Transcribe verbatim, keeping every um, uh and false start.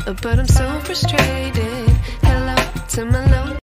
but I'm so frustrated. Hello to my low